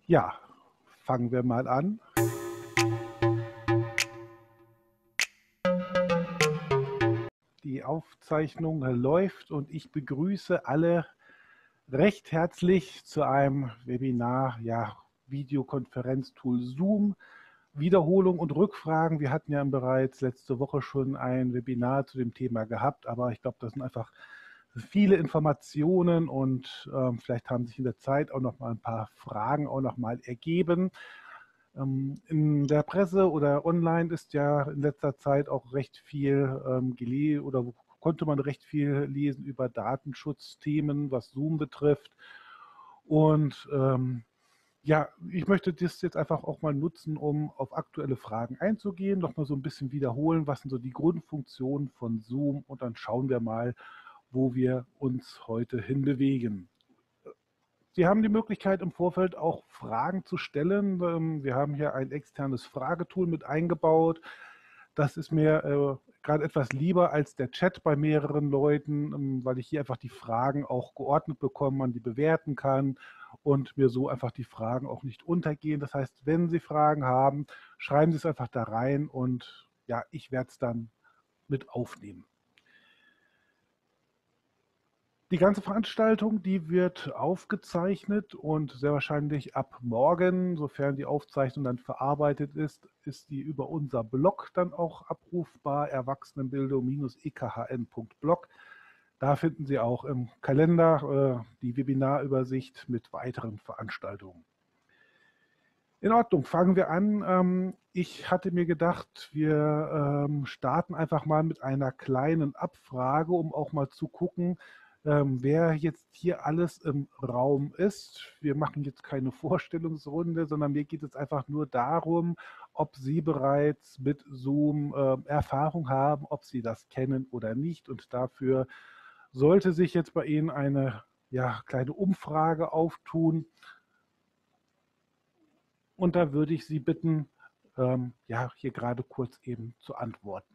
Ja, fangen wir mal an. Die Aufzeichnung läuft und ich begrüße alle recht herzlich zu einem Webinar, ja, Videokonferenztool Zoom, Wiederholung und Rückfragen. Wir hatten ja bereits letzte Woche schon ein Webinar zu dem Thema gehabt, aber ich glaube, das sind einfach viele Informationen und vielleicht haben sich in der Zeit auch noch mal ein paar Fragen auch noch mal ergeben. In der Presse oder online ist ja in letzter Zeit auch recht viel gelesen oder konnte man recht viel lesen über Datenschutzthemen, was Zoom betrifft. Und ja, ich möchte das jetzt einfach auch mal nutzen, um auf aktuelle Fragen einzugehen, noch mal so ein bisschen wiederholen, was sind so die Grundfunktionen von Zoom und dann schauen wir mal, wo wir uns heute hinbewegen. Sie haben die Möglichkeit, im Vorfeld auch Fragen zu stellen. Wir haben hier ein externes Fragetool mit eingebaut. Das ist mir gerade etwas lieber als der Chat bei mehreren Leuten, weil ich hier einfach die Fragen auch geordnet bekomme, man die bewerten kann und mir so einfach die Fragen auch nicht untergehen. Das heißt, wenn Sie Fragen haben, schreiben Sie es einfach da rein und ja, ich werde es dann mit aufnehmen. Die ganze Veranstaltung, die wird aufgezeichnet und sehr wahrscheinlich ab morgen, sofern die Aufzeichnung dann verarbeitet ist, ist die über unser Blog dann auch abrufbar, erwachsenenbildung-ekhn.blog. Da finden Sie auch im Kalender die Webinarübersicht mit weiteren Veranstaltungen. In Ordnung, fangen wir an. Ich hatte mir gedacht, wir starten einfach mal mit einer kleinen Abfrage, um auch mal zu gucken, wer jetzt hier alles im Raum ist. Wir machen jetzt keine Vorstellungsrunde, sondern mir geht es einfach nur darum, ob Sie bereits mit Zoom Erfahrung haben, ob Sie das kennen oder nicht. Und dafür sollte sich jetzt bei Ihnen eine kleine Umfrage auftun. Und da würde ich Sie bitten, hier gerade kurz eben zu antworten.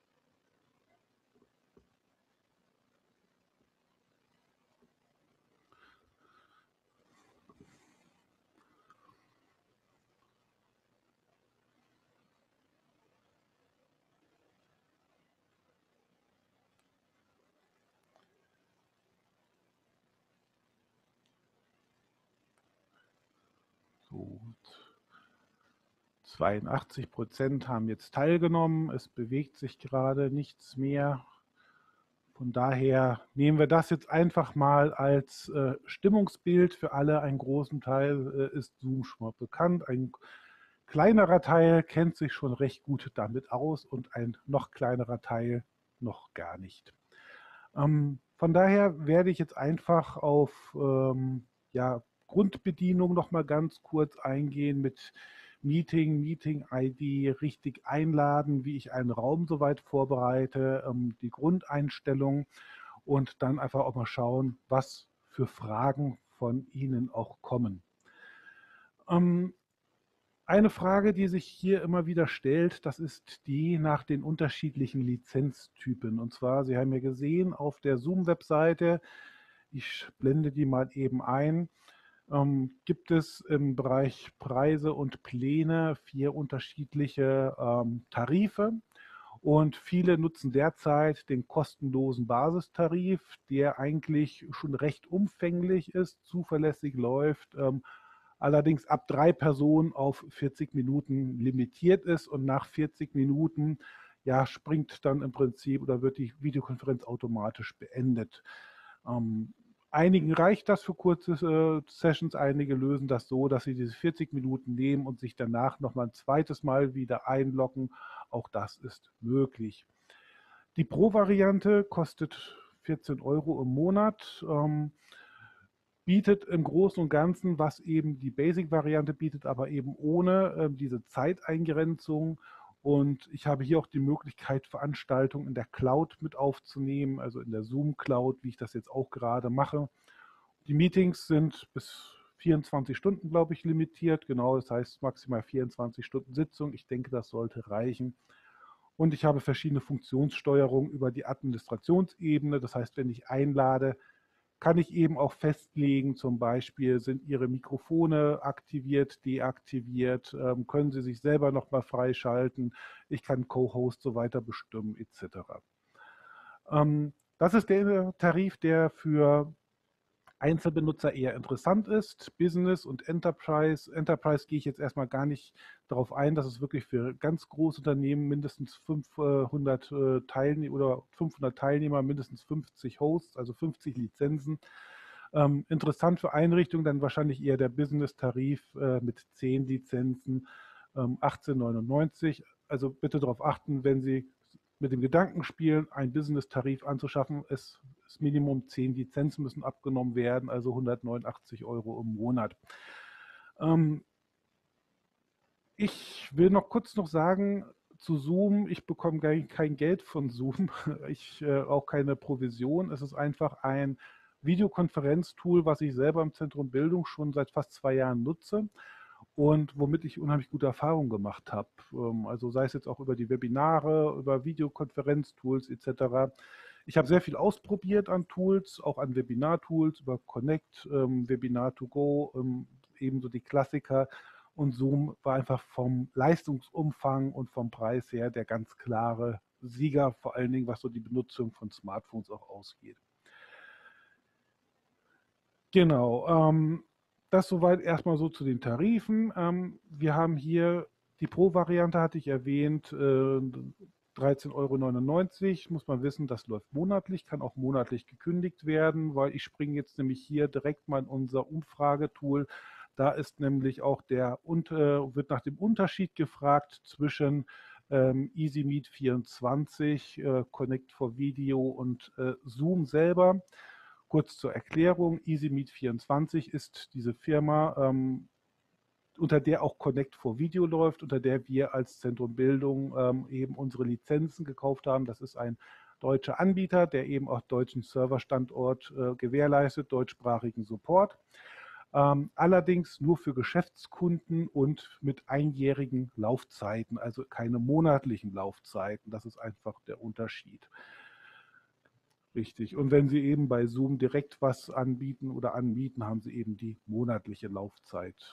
So, 82% haben jetzt teilgenommen. Es bewegt sich gerade nichts mehr. Von daher nehmen wir das jetzt einfach mal als Stimmungsbild für alle. Ein großen Teil ist Zoom schon mal bekannt. Ein kleinerer Teil kennt sich schon recht gut damit aus und ein noch kleinerer Teil noch gar nicht. Von daher werde ich jetzt einfach auf Grundbedienung noch mal ganz kurz eingehen mit Meeting, Meeting-ID, richtig einladen, wie ich einen Raum soweit vorbereite, die Grundeinstellung und dann einfach auch mal schauen, was für Fragen von Ihnen auch kommen. Eine Frage, die sich hier immer wieder stellt, das ist die nach den unterschiedlichen Lizenztypen. Und zwar, Sie haben ja gesehen auf der Zoom-Webseite, ich blende die mal eben ein, gibt es im Bereich Preise und Pläne 4 unterschiedliche Tarife. Und viele nutzen derzeit den kostenlosen Basistarif, der eigentlich schon recht umfänglich ist, zuverlässig läuft, allerdings ab 3 Personen auf 40 Minuten limitiert ist und nach 40 Minuten springt dann im Prinzip oder wird die Videokonferenz automatisch beendet. Einigen reicht das für kurze Sessions, einige lösen das so, dass sie diese 40 Minuten nehmen und sich danach nochmal ein zweites Mal wieder einloggen. Auch das ist möglich. Die Pro-Variante kostet 14 € im Monat. Bietet im Großen und Ganzen, was eben die Basic-Variante bietet, aber eben ohne diese Zeiteingrenzung. Und ich habe hier auch die Möglichkeit, Veranstaltungen in der Cloud mit aufzunehmen, also in der Zoom-Cloud, wie ich das jetzt auch gerade mache. Die Meetings sind bis 24 Stunden, glaube ich, limitiert. Genau, das heißt maximal 24 Stunden Sitzung. Ich denke, das sollte reichen. Und ich habe verschiedene Funktionssteuerungen über die Administrationsebene. Das heißt, wenn ich einlade, kann ich eben auch festlegen, zum Beispiel sind Ihre Mikrofone aktiviert, deaktiviert, können Sie sich selber nochmal freischalten, ich kann Co-Host so weiter bestimmen etc. Das ist der Tarif, der für Einzelbenutzer eher interessant ist. Business und Enterprise. Enterprise gehe ich jetzt erstmal gar nicht darauf ein, dass es wirklich für ganz große Unternehmen mindestens 500 Teilnehmer oder 500 Teilnehmer, mindestens 50 Hosts, also 50 Lizenzen. Interessant für Einrichtungen dann wahrscheinlich eher der Business-Tarif mit 10 Lizenzen, 18,99. Also bitte darauf achten, wenn Sie mit dem Gedanken spielen, einen Business-Tarif anzuschaffen, das Minimum 10 Lizenzen müssen abgenommen werden, also 189 € im Monat. Ich will noch kurz sagen zu Zoom, ich bekomme kein Geld von Zoom, auch keine Provision. Es ist einfach ein Videokonferenztool, was ich selber im Zentrum Bildung schon seit fast 2 Jahren nutze und womit ich unheimlich gute Erfahrungen gemacht habe. Also sei es jetzt auch über die Webinare, über Videokonferenztools etc. Ich habe sehr viel ausprobiert an Tools, auch an Webinar-Tools, über Connect, Webinar2Go, ebenso die Klassiker. Und Zoom war einfach vom Leistungsumfang und vom Preis her der ganz klare Sieger, vor allen Dingen was so die Benutzung von Smartphones auch ausgeht. Genau, das soweit erstmal so zu den Tarifen. Wir haben hier die Pro-Variante, hatte ich erwähnt, 13,99 €. Muss man wissen, das läuft monatlich, kann auch monatlich gekündigt werden, weil ich springe jetzt nämlich hier direkt mal in unser Umfragetool. Da ist nämlich auch wird nach dem Unterschied gefragt zwischen EasyMeet 24, Connect for Video und Zoom selber. Kurz zur Erklärung, EasyMeet24 ist diese Firma, unter der auch Connect for Video läuft, unter der wir als Zentrum Bildung eben unsere Lizenzen gekauft haben. Das ist ein deutscher Anbieter, der eben auch deutschen Serverstandort gewährleistet, deutschsprachigen Support. Allerdings nur für Geschäftskunden und mit einjährigen Laufzeiten, also keine monatlichen Laufzeiten. Das ist einfach der Unterschied. Richtig. Und wenn Sie eben bei Zoom direkt was anbieten oder anmieten, haben Sie eben die monatliche Laufzeit.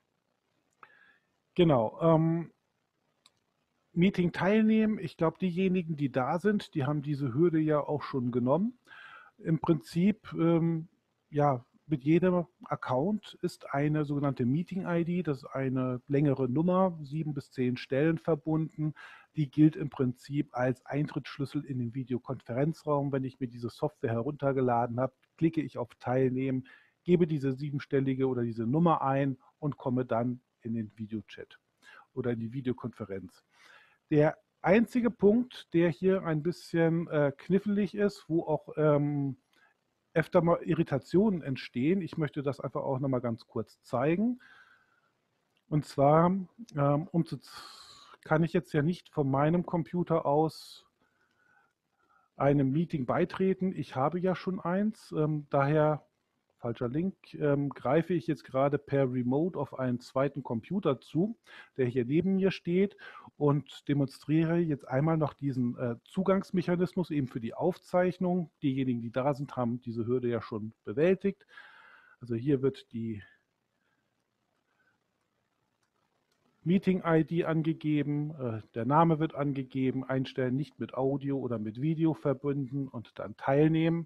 Genau. Meeting teilnehmen. Ich glaube, diejenigen, die da sind, die haben diese Hürde ja auch schon genommen. Im Prinzip, ja, mit jedem Account ist eine sogenannte Meeting-ID, das ist eine längere Nummer, 7 bis 10 Stellen verbunden. Die gilt im Prinzip als Eintrittsschlüssel in den Videokonferenzraum. Wenn ich mir diese Software heruntergeladen habe, klicke ich auf Teilnehmen, gebe diese 7-stellige oder diese Nummer ein und komme dann in den Videochat oder in die Videokonferenz. Der einzige Punkt, der hier ein bisschen knifflig ist, wo auch öfter mal Irritationen entstehen. Ich möchte das einfach auch noch mal ganz kurz zeigen. Und zwar, kann ich jetzt ja nicht von meinem Computer aus einem Meeting beitreten. Ich habe ja schon eins, daher, falscher Link, greife ich jetzt gerade per Remote auf einen zweiten Computer zu, der hier neben mir steht und demonstriere jetzt einmal noch diesen Zugangsmechanismus eben für die Aufzeichnung. Diejenigen, die da sind, haben diese Hürde ja schon bewältigt. Also hier wird die Meeting-ID angegeben, der Name wird angegeben, einstellen, nicht mit Audio oder mit Video verbinden und dann teilnehmen.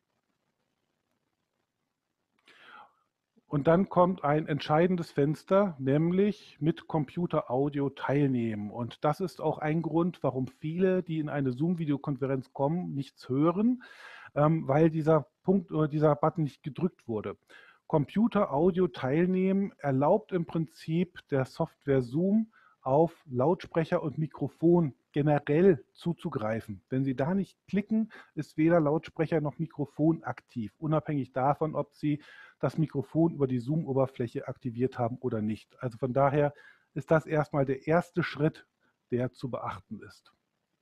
Und dann kommt ein entscheidendes Fenster, nämlich mit Computer-Audio teilnehmen. Und das ist auch ein Grund, warum viele, die in eine Zoom-Videokonferenz kommen, nichts hören, weil dieser Punkt oder dieser Button nicht gedrückt wurde. Computer-Audio teilnehmen erlaubt im Prinzip der Software Zoom auf Lautsprecher und Mikrofon generell zuzugreifen. Wenn Sie da nicht klicken, ist weder Lautsprecher noch Mikrofon aktiv, unabhängig davon, ob Sie das Mikrofon über die Zoom-Oberfläche aktiviert haben oder nicht. Also von daher ist das erstmal der erste Schritt, der zu beachten ist.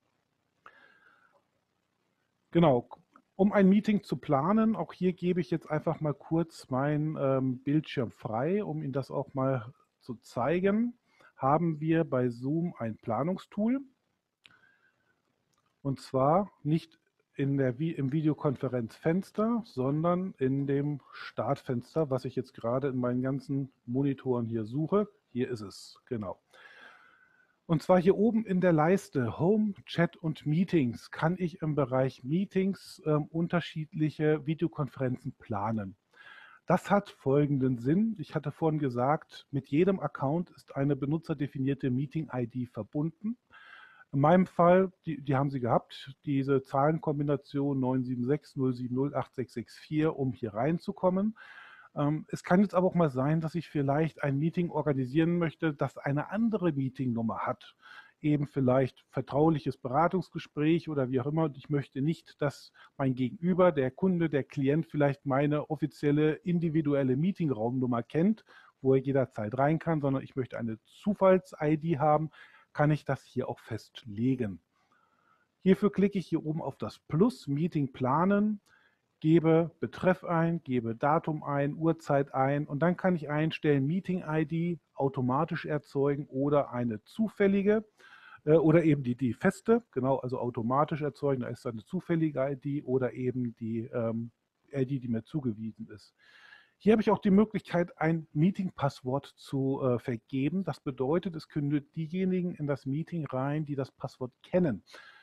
Genau, um ein Meeting zu planen, auch hier gebe ich jetzt einfach mal kurz meinen Bildschirm frei, um Ihnen das auch mal zu zeigen. Haben wir bei Zoom ein Planungstool. Und zwar nicht im Videokonferenzfenster, sondern in dem Startfenster, was ich jetzt gerade in meinen ganzen Monitoren hier suche. Hier ist es, genau. Und zwar hier oben in der Leiste Home, Chat und Meetings kann ich im Bereich Meetings unterschiedliche Videokonferenzen planen. Das hat folgenden Sinn. Ich hatte vorhin gesagt, mit jedem Account ist eine benutzerdefinierte Meeting-ID verbunden. In meinem Fall, die haben Sie gehabt, diese Zahlenkombination 976 070 8664, um hier reinzukommen. Es kann jetzt aber auch mal sein, dass ich vielleicht ein Meeting organisieren möchte, das eine andere Meetingnummer hat. Eben vielleicht vertrauliches Beratungsgespräch oder wie auch immer. Ich möchte nicht, dass mein Gegenüber, der Kunde, der Klient vielleicht meine offizielle individuelle Meetingraumnummer kennt, wo er jederzeit rein kann, sondern ich möchte eine Zufalls-ID haben, kann ich das hier auch festlegen. Hierfür klicke ich hier oben auf das Plus, Meeting planen, gebe Betreff ein, gebe Datum ein, Uhrzeit ein und dann kann ich einstellen, Meeting-ID automatisch erzeugen oder eine zufällige oder eben die feste, genau, also automatisch erzeugen, da ist dann eine zufällige ID oder eben die ID, die mir zugewiesen ist. Hier habe ich auch die Möglichkeit, ein Meeting-Passwort zu vergeben. Das bedeutet, es können nur diejenigen in das Meeting rein, die das Passwort kennen.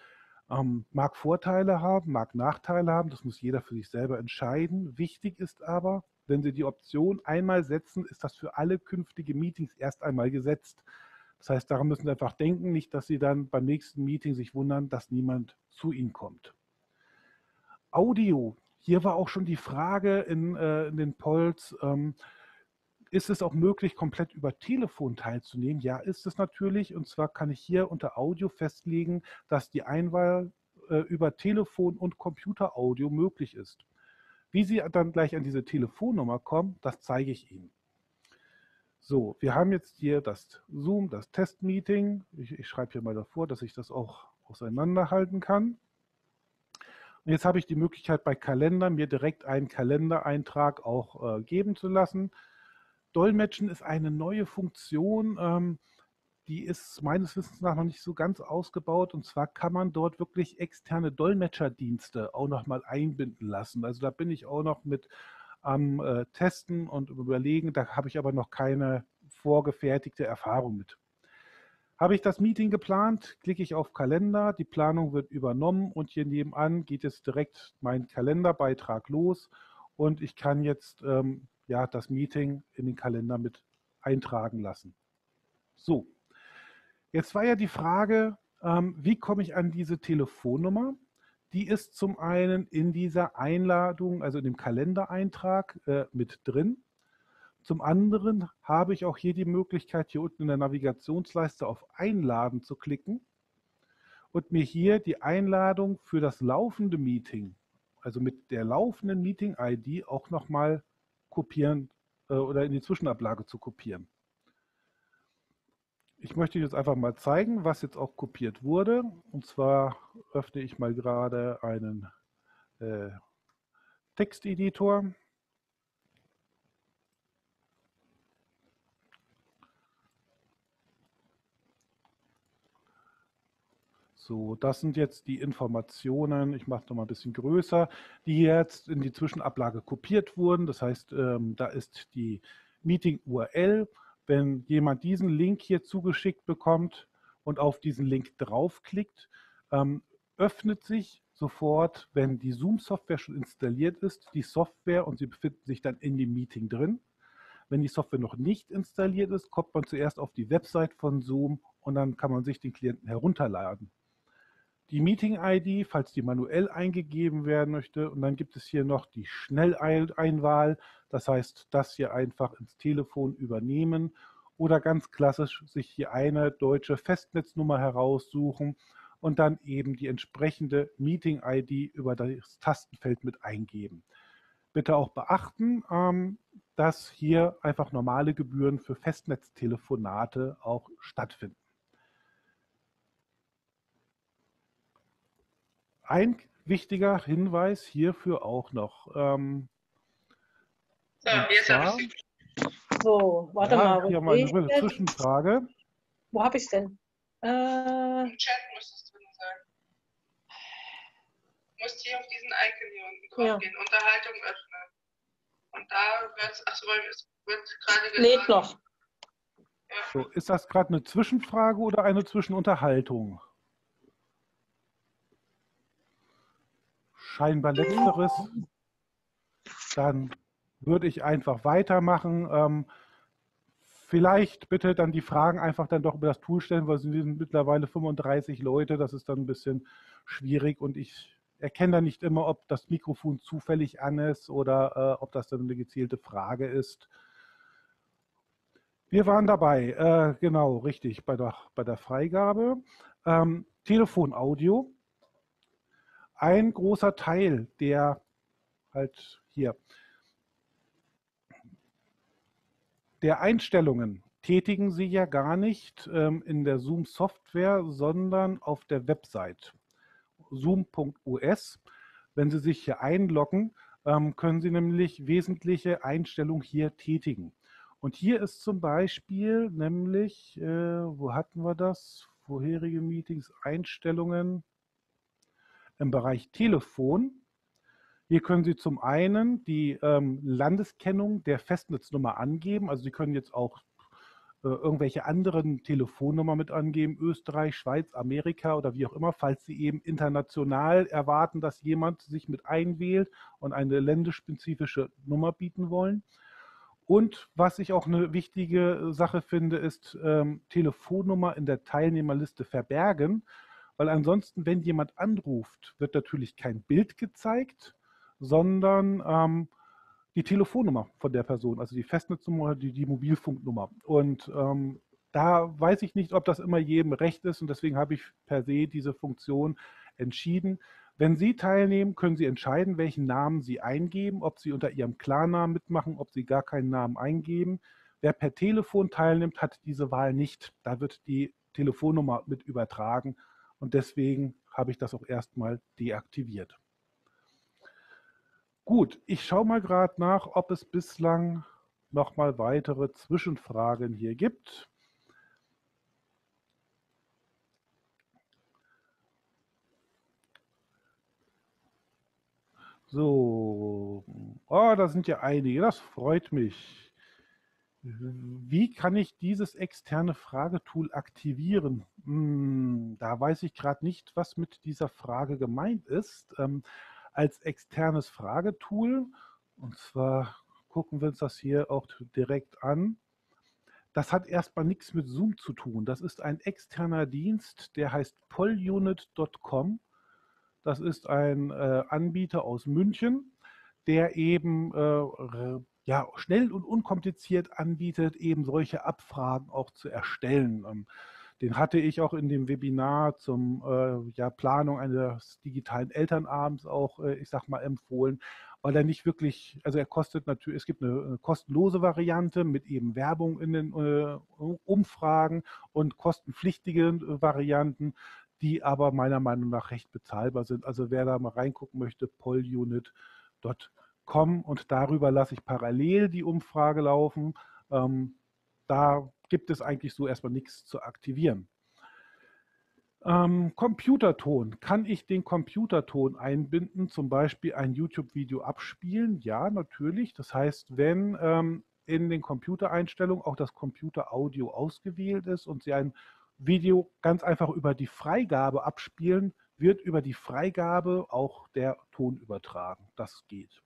Mag Vorteile haben, mag Nachteile haben, das muss jeder für sich selber entscheiden. Wichtig ist aber, wenn Sie die Option einmal setzen, ist das für alle künftigen Meetings erst einmal gesetzt. Das heißt, daran müssen Sie einfach denken, nicht, dass Sie dann beim nächsten Meeting sich wundern, dass niemand zu Ihnen kommt. Audio. Hier war auch schon die Frage in den Polls, ist es auch möglich, komplett über Telefon teilzunehmen? Ja, ist es natürlich. Und zwar kann ich hier unter Audio festlegen, dass die Einwahl über Telefon und Computeraudio möglich ist. Wie Sie dann gleich an diese Telefonnummer kommen, das zeige ich Ihnen. So, wir haben jetzt hier das Zoom, das Testmeeting. Ich schreibe hier mal davor, dass ich das auch auseinanderhalten kann. Und jetzt habe ich die Möglichkeit, bei Kalender mir direkt einen Kalendereintrag auch geben zu lassen. Dolmetschen ist eine neue Funktion, die ist meines Wissens nach noch nicht so ganz ausgebaut. Und zwar kann man dort wirklich externe Dolmetscherdienste auch noch mal einbinden lassen. Also da bin ich auch noch mit am Testen und Überlegen. Da habe ich aber noch keine vorgefertigte Erfahrung mit. Habe ich das Meeting geplant, klicke ich auf Kalender, die Planung wird übernommen und hier nebenan geht jetzt direkt mein Kalenderbeitrag los und ich kann jetzt ja, das Meeting in den Kalender mit eintragen lassen. So, jetzt war ja die Frage, wie komme ich an diese Telefonnummer? Die ist zum einen in dieser Einladung, also in dem Kalendereintrag mit drin. Zum anderen habe ich auch hier die Möglichkeit, hier unten in der Navigationsleiste auf Einladen zu klicken und mir hier die Einladung für das laufende Meeting, also mit der laufenden Meeting-ID auch nochmal kopieren oder in die Zwischenablage zu kopieren. Ich möchte jetzt einfach mal zeigen, was jetzt auch kopiert wurde. Und zwar öffne ich mal gerade einen Texteditor. So, das sind jetzt die Informationen, ich mache es noch mal ein bisschen größer, die jetzt in die Zwischenablage kopiert wurden. Das heißt, da ist die Meeting-URL. Wenn jemand diesen Link hier zugeschickt bekommt und auf diesen Link draufklickt, öffnet sich sofort, wenn die Zoom-Software schon installiert ist, die Software und sie befinden sich dann in dem Meeting drin. Wenn die Software noch nicht installiert ist, kommt man zuerst auf die Website von Zoom und dann kann man sich den Klienten herunterladen. Die Meeting-ID, falls die manuell eingegeben werden möchte. Und dann gibt es hier noch die Schnelleinwahl. Das heißt, das hier einfach ins Telefon übernehmen oder ganz klassisch sich hier eine deutsche Festnetznummer heraussuchen und dann eben die entsprechende Meeting-ID über das Tastenfeld mit eingeben. Bitte auch beachten, dass hier einfach normale Gebühren für Festnetztelefonate auch stattfinden. Ein wichtiger Hinweis hierfür auch noch. So, warte mal. Hier mal eine Zwischenfrage. Wo habe ich es denn? Im Chat muss es drin sein. musst hier auf diesen Icon hier unten drauf gehen, Unterhaltung öffnen. Und da wird es, achso, es wird gerade geladen. Lädt noch. Ja. So, ist das gerade eine Zwischenfrage oder eine Zwischenunterhaltung? Scheinbar letzteres. Dann würde ich einfach weitermachen. Vielleicht bitte dann die Fragen einfach dann doch über das Tool stellen, weil es sind mittlerweile 35 Leute. Das ist dann ein bisschen schwierig und ich erkenne dann nicht immer, ob das Mikrofon zufällig an ist oder ob das dann eine gezielte Frage ist. Wir waren dabei, genau, richtig, bei der Freigabe. Telefonaudio. Ein großer Teil der halt hier der Einstellungen tätigen Sie ja gar nicht in der Zoom-Software, sondern auf der Website zoom.us. Wenn Sie sich hier einloggen, können Sie nämlich wesentliche Einstellungen hier tätigen. Und hier ist zum Beispiel nämlich, wo hatten wir das? Vorherige Meetings, Einstellungen im Bereich Telefon. Hier können Sie zum einen die Landeskennung der Festnetznummer angeben. Also Sie können jetzt auch irgendwelche anderen Telefonnummern mit angeben, Österreich, Schweiz, Amerika oder wie auch immer, falls Sie eben international erwarten, dass jemand sich mit einwählt und eine länderspezifische Nummer bieten wollen. Und was ich auch eine wichtige Sache finde, ist Telefonnummer in der Teilnehmerliste verbergen, weil ansonsten, wenn jemand anruft, wird natürlich kein Bild gezeigt, sondern die Telefonnummer von der Person, also die Festnetznummer oder die Mobilfunknummer. Und da weiß ich nicht, ob das immer jedem recht ist und deswegen habe ich per se diese Funktion entschieden. Wenn Sie teilnehmen, können Sie entscheiden, welchen Namen Sie eingeben, ob Sie unter Ihrem Klarnamen mitmachen, ob Sie gar keinen Namen eingeben. Wer per Telefon teilnimmt, hat diese Wahl nicht. Da wird die Telefonnummer mit übertragen und deswegen habe ich das auch erstmal deaktiviert. Gut, ich schaue mal gerade nach, ob es bislang noch mal weitere Zwischenfragen hier gibt. So, oh, da sind ja einige, das freut mich. Wie kann ich dieses externe Fragetool aktivieren? Da weiß ich gerade nicht, was mit dieser Frage gemeint ist. Als externes Fragetool, und zwar gucken wir uns das hier auch direkt an. Das hat erstmal nichts mit Zoom zu tun. Das ist ein externer Dienst, der heißt polunit.com. Das ist ein Anbieter aus München, der eben ja, schnell und unkompliziert anbietet, eben solche Abfragen auch zu erstellen. Den hatte ich auch in dem Webinar zum ja, Planung eines digitalen Elternabends auch, ich sag mal, empfohlen, weil er nicht wirklich, also er kostet natürlich, es gibt eine kostenlose Variante mit eben Werbung in den Umfragen und kostenpflichtige Varianten, die aber meiner Meinung nach recht bezahlbar sind. Also wer da mal reingucken möchte, polunit.com und darüber lasse ich parallel die Umfrage laufen. Da gibt es eigentlich so erstmal nichts zu aktivieren. Computerton. Kann ich den Computerton einbinden, zum Beispiel ein YouTube-Video abspielen? Ja, natürlich. Das heißt, wenn in den Computereinstellungen auch das Computeraudio ausgewählt ist und Sie ein Video ganz einfach über die Freigabe abspielen, wird über die Freigabe auch der Ton übertragen. Das geht.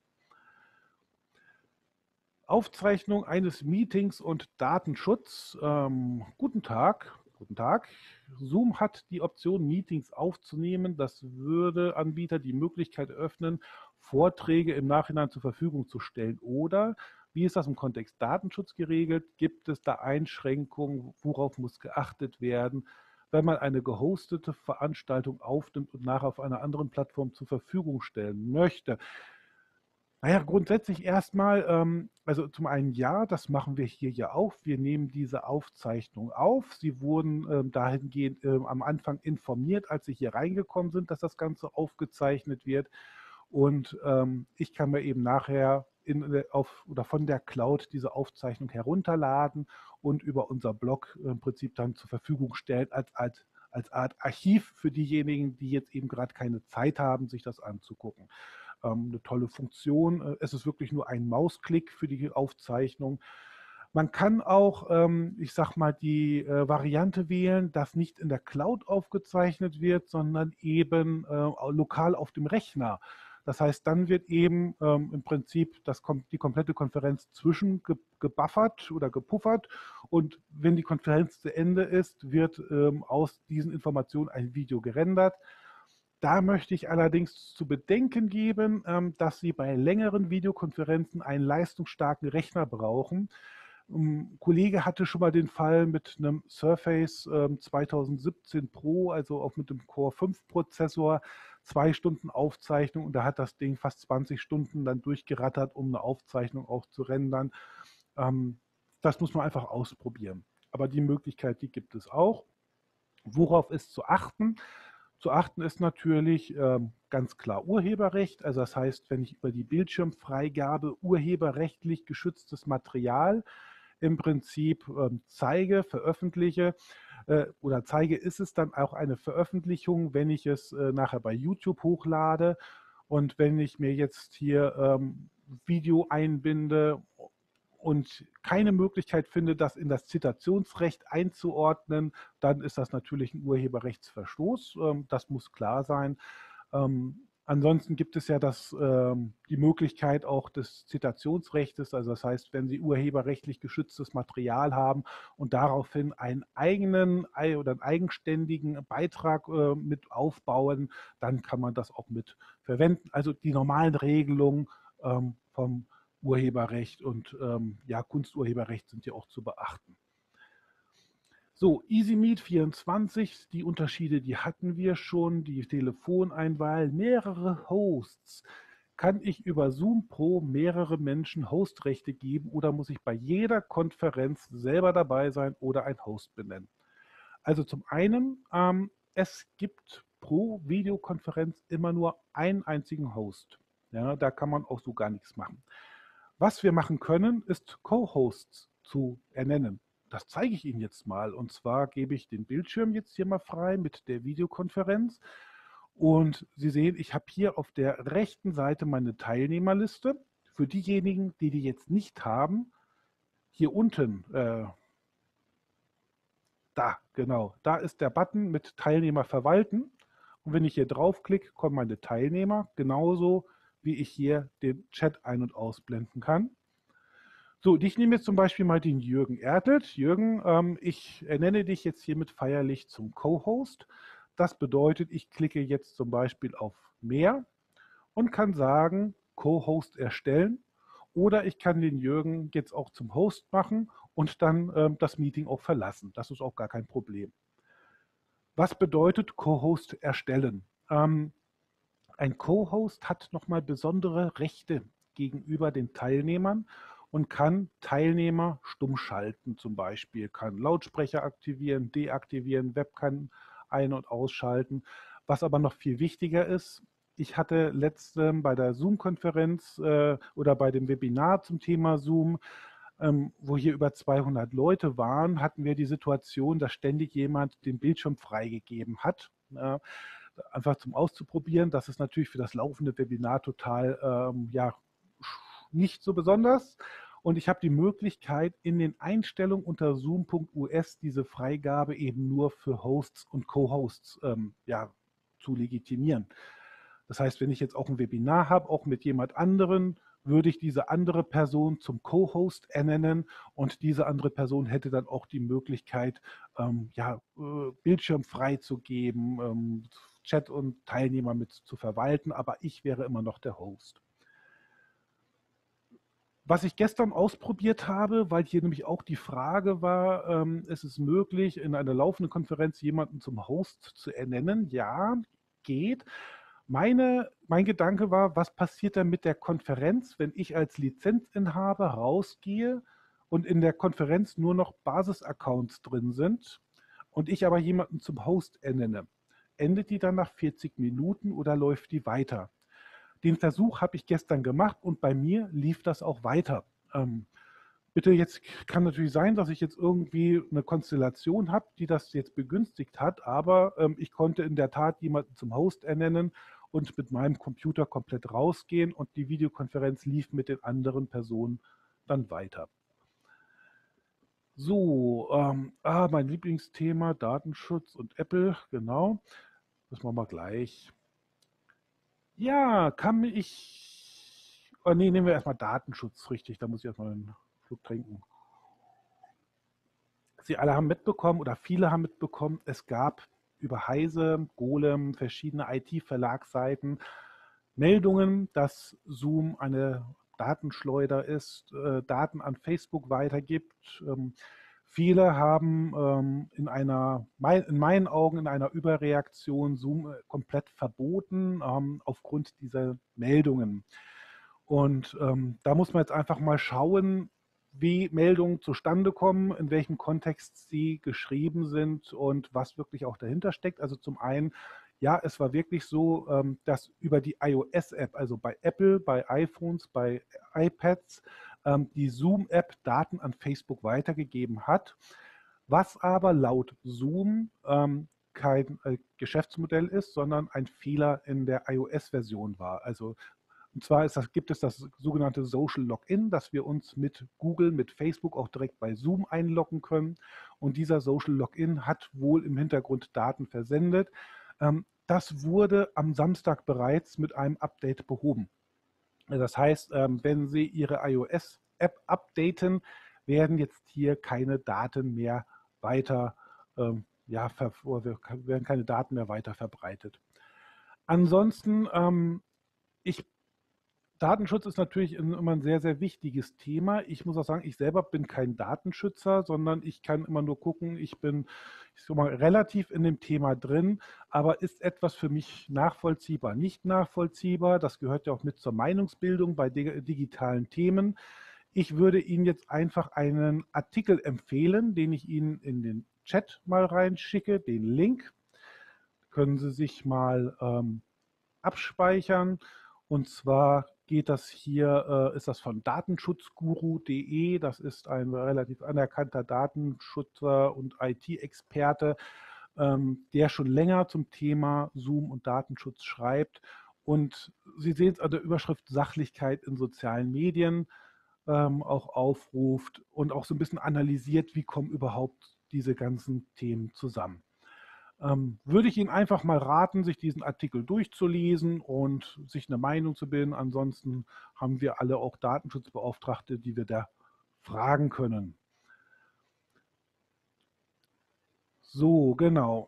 Aufzeichnung eines Meetings und Datenschutz. Guten Tag. Guten Tag. Zoom hat die Option, Meetings aufzunehmen. Das würde Anbieter die Möglichkeit eröffnen, Vorträge im Nachhinein zur Verfügung zu stellen. Oder, wie ist das im Kontext Datenschutz geregelt? Gibt es da Einschränkungen? Worauf muss geachtet werden, wenn man eine gehostete Veranstaltung aufnimmt und nachher auf einer anderen Plattform zur Verfügung stellen möchte? Naja, grundsätzlich erstmal, also zum einen ja, das machen wir hier ja auch. Wir nehmen diese Aufzeichnung auf. Sie wurden dahingehend am Anfang informiert, als Sie hier reingekommen sind, dass das Ganze aufgezeichnet wird. Und ich kann mir eben nachher oder von der Cloud diese Aufzeichnung herunterladen und über unser Blog im Prinzip dann zur Verfügung stellen als als Art Archiv für diejenigen, die jetzt eben gerade keine Zeit haben, sich das anzugucken. Eine tolle Funktion. Es ist wirklich nur ein Mausklick für die Aufzeichnung. Man kann auch, ich sag mal, die Variante wählen, dass nicht in der Cloud aufgezeichnet wird, sondern eben lokal auf dem Rechner. Das heißt, dann wird eben im Prinzip die komplette Konferenz gebuffert oder gepuffert, und wenn die Konferenz zu Ende ist, wird aus diesen Informationen ein Video gerendert. Da möchte ich allerdings zu bedenken geben, dass Sie bei längeren Videokonferenzen einen leistungsstarken Rechner brauchen. Ein Kollege hatte schon mal den Fall mit einem Surface 2017 Pro, also auch mit dem Core 5 Prozessor, 2 Stunden Aufzeichnung, und da hat das Ding fast 20 Stunden dann durchgerattert, um eine Aufzeichnung auch zu rendern. Das muss man einfach ausprobieren. Aber die Möglichkeit, die gibt es auch. Worauf ist zu achten? Zu achten ist natürlich ganz klar Urheberrecht. Also das heißt, wenn ich über die Bildschirmfreigabe urheberrechtlich geschütztes Material im Prinzip zeige, veröffentliche, oder zeige, ist es dann auch eine Veröffentlichung, wenn ich es nachher bei YouTube hochlade, und wenn ich mir jetzt hier Video einbinde und keine Möglichkeit finde, das in das Zitationsrecht einzuordnen, dann ist das natürlich ein Urheberrechtsverstoß. Das muss klar sein. Ansonsten gibt es ja die Möglichkeit auch des Zitationsrechts, also das heißt, wenn Sie urheberrechtlich geschütztes Material haben und daraufhin einen eigenen oder einen eigenständigen Beitrag mit aufbauen, dann kann man das auch mit verwenden. Also die normalen Regelungen vom Urheberrecht und ja, Kunsturheberrecht sind ja auch zu beachten. So, EasyMeet 24, die Unterschiede, die hatten wir schon, die Telefoneinwahl, mehrere Hosts. Kann ich über Zoom Pro mehrere Menschen Hostrechte geben, oder muss ich bei jeder Konferenz selber dabei sein oder ein Host benennen? Also zum einen, es gibt pro Videokonferenz immer nur einen einzigen Host. Ja, da kann man auch so gar nichts machen. Was wir machen können, ist Co-Hosts zu ernennen. Das zeige ich Ihnen jetzt mal. Und zwar gebe ich den Bildschirm jetzt hier mal frei mit der Videokonferenz. Und Sie sehen, ich habe hier auf der rechten Seite meine Teilnehmerliste. Für diejenigen, die die jetzt nicht haben, hier unten, da, genau, da ist der Button mit Teilnehmer verwalten. Und wenn ich hier draufklicke, kommen meine Teilnehmer, genauso wie ich hier den Chat ein- und ausblenden kann. So, ich nehme jetzt zum Beispiel mal den Jürgen Ertelt. Jürgen, ich ernenne dich jetzt hiermit feierlich zum Co-Host. Das bedeutet, ich klicke jetzt zum Beispiel auf Mehr und kann sagen, Co-Host erstellen. Oder ich kann den Jürgen jetzt auch zum Host machen und dann das Meeting auch verlassen. Das ist auch gar kein Problem. Was bedeutet Co-Host erstellen? Ein Co-Host hat nochmal besondere Rechte gegenüber den Teilnehmern und kann Teilnehmer stumm schalten, zum Beispiel, kann Lautsprecher aktivieren, deaktivieren, Webcam ein- und ausschalten. Was aber noch viel wichtiger ist, ich hatte bei der Zoom-Konferenz oder bei dem Webinar zum Thema Zoom, wo hier über 200 Leute waren, hatten wir die Situation, dass ständig jemand den Bildschirm freigegeben hat. Einfach zum Auszuprobieren. Das ist natürlich für das laufende Webinar total ja, nicht so besonders. Und ich habe die Möglichkeit, in den Einstellungen unter zoom.us diese Freigabe eben nur für Hosts und Co-Hosts ja, zu legitimieren. Das heißt, wenn ich jetzt auch ein Webinar habe, auch mit jemand anderen, würde ich diese andere Person zum Co-Host ernennen, und diese andere Person hätte dann auch die Möglichkeit, ja, Bildschirm freizugeben, Chat und Teilnehmer mit zu verwalten, aber ich wäre immer noch der Host. Was ich gestern ausprobiert habe, weil hier nämlich auch die Frage war, ist es möglich, in einer laufenden Konferenz jemanden zum Host zu ernennen? Ja, geht. Mein Gedanke war, was passiert dann mit der Konferenz, wenn ich als Lizenzinhaber rausgehe und in der Konferenz nur noch Basis-Accounts drin sind und ich aber jemanden zum Host ernenne? Endet die dann nach 40 Minuten oder läuft die weiter? Den Versuch habe ich gestern gemacht und bei mir lief das auch weiter. bitte jetzt kann natürlich sein, dass ich jetzt irgendwie eine Konstellation habe, die das jetzt begünstigt hat, aber ich konnte in der Tat jemanden zum Host ernennen und mit meinem Computer komplett rausgehen und die Videokonferenz lief mit den anderen Personen dann weiter. So, mein Lieblingsthema, Datenschutz und Apple, genau. Das machen wir gleich. Ja, kann ich. Oh nee, nehmen wir erstmal Datenschutz, richtig. Da muss ich erstmal einen Schluck trinken. Sie alle haben mitbekommen oder viele haben mitbekommen, es gab über Heise, Golem, verschiedene IT-Verlagsseiten Meldungen, dass Zoom eine Datenschleuder ist, Daten an Facebook weitergibt. Viele haben in meinen Augen in einer Überreaktion Zoom komplett verboten aufgrund dieser Meldungen. Und da muss man jetzt einfach mal schauen, wie Meldungen zustande kommen, in welchem Kontext sie geschrieben sind und was wirklich auch dahinter steckt. Also zum einen, ja, es war wirklich so, dass über die iOS-App, also bei Apple, bei iPhones, bei iPads, die Zoom-App Daten an Facebook weitergegeben hat, was aber laut Zoom kein Geschäftsmodell ist, sondern ein Fehler in der iOS-Version war. Also und zwar gibt es das sogenannte Social Login, dass wir uns mit Google, mit Facebook auch direkt bei Zoom einloggen können. Und dieser Social Login hat wohl im Hintergrund Daten versendet. Das wurde am Samstag bereits mit einem Update behoben. Das heißt, wenn Sie Ihre iOS-App updaten, werden jetzt hier keine Daten mehr weiter, werden keine Daten mehr weiter verbreitet. Ansonsten, Datenschutz ist natürlich immer ein sehr, sehr wichtiges Thema. Ich muss auch sagen, ich selber bin kein Datenschützer, sondern ich kann immer nur gucken, ich sag mal, relativ in dem Thema drin, aber ist etwas für mich nachvollziehbar, nicht nachvollziehbar? Das gehört ja auch mit zur Meinungsbildung bei digitalen Themen. Ich würde Ihnen jetzt einfach einen Artikel empfehlen, den ich Ihnen in den Chat mal reinschicke, den Link. Können Sie sich mal abspeichern. Und zwar geht das hier, ist das von datenschutzguru.de. Das ist ein relativ anerkannter Datenschützer und IT-Experte, der schon länger zum Thema Zoom und Datenschutz schreibt. Und Sie sehen es an der Überschrift Sachlichkeit in sozialen Medien auch aufruft und auch so ein bisschen analysiert, wie kommen überhaupt diese ganzen Themen zusammen. Würde ich Ihnen einfach mal raten, sich diesen Artikel durchzulesen und sich eine Meinung zu bilden. Ansonsten haben wir alle auch Datenschutzbeauftragte, die wir da fragen können. So, genau.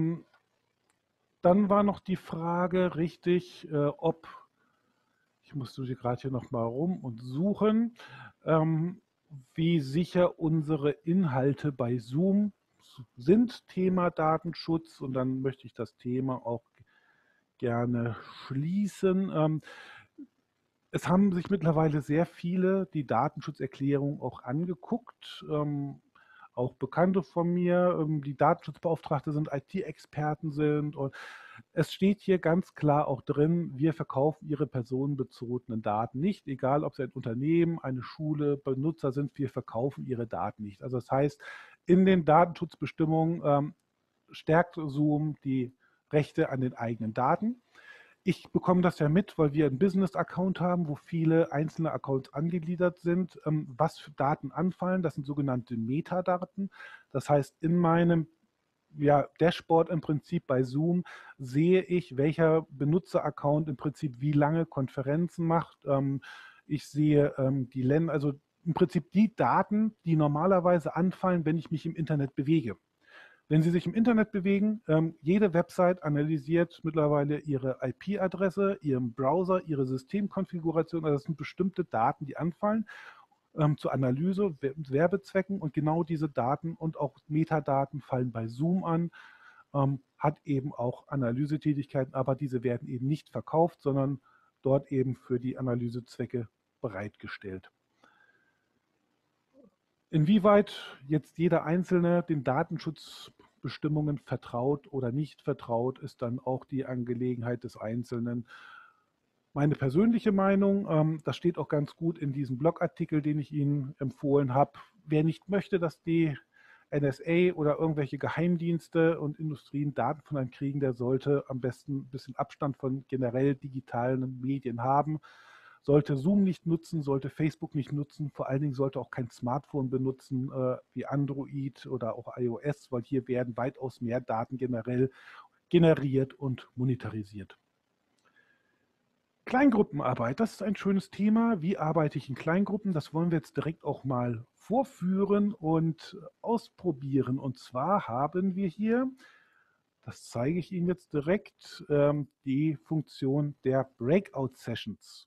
Dann war noch die Frage richtig, ob, ich musste sie gerade hier nochmal rum und suchen, wie sicher unsere Inhalte bei Zoom sind, Thema Datenschutz. Und dann möchte ich das Thema auch gerne schließen. Es haben sich mittlerweile sehr viele die Datenschutzerklärung auch angeguckt. Auch Bekannte von mir, die Datenschutzbeauftragte sind, IT-Experten sind. Und es steht hier ganz klar auch drin, wir verkaufen Ihre personenbezogenen Daten nicht, egal ob Sie ein Unternehmen, eine Schule, Benutzer sind, wir verkaufen Ihre Daten nicht. Also das heißt, in den Datenschutzbestimmungen stärkt Zoom die Rechte an den eigenen Daten. Ich bekomme das ja mit, weil wir einen Business-Account haben, wo viele einzelne Accounts angegliedert sind. Was für Daten anfallen, das sind sogenannte Metadaten. Das heißt, in meinem Dashboard im Prinzip bei Zoom sehe ich, welcher Benutzer-Account im Prinzip wie lange Konferenzen macht. Ich sehe die Länder, also im Prinzip die Daten, die normalerweise anfallen, wenn ich mich im Internet bewege. Wenn Sie sich im Internet bewegen, jede Website analysiert mittlerweile Ihre IP-Adresse, Ihren Browser, Ihre Systemkonfiguration. Also das sind bestimmte Daten, die anfallen zur Analyse, Werbezwecken. Und genau diese Daten und auch Metadaten fallen bei Zoom an, hat eben auch Analysetätigkeiten, aber diese werden eben nicht verkauft, sondern dort eben für die Analysezwecke bereitgestellt. Inwieweit jetzt jeder Einzelne den Meine persönliche Meinung, das steht auch ganz gut in diesem Blogartikel, den ich Ihnen empfohlen habe. Wer nicht möchte, dass die NSA oder irgendwelche Geheimdienste und Industrien Daten von einem kriegen, der sollte am besten ein bisschen Abstand von generell digitalen Medien haben, sollte Zoom nicht nutzen, sollte Facebook nicht nutzen, vor allen Dingen sollte auch kein Smartphone benutzen wie Android oder auch iOS, weil hier werden weitaus mehr Daten generell generiert und monetarisiert. Kleingruppenarbeit, das ist ein schönes Thema. Wie arbeite ich in Kleingruppen? Das wollen wir jetzt direkt auch mal vorführen und ausprobieren. Und zwar haben wir hier, das zeige ich Ihnen jetzt direkt, die Funktion der Breakout Sessions.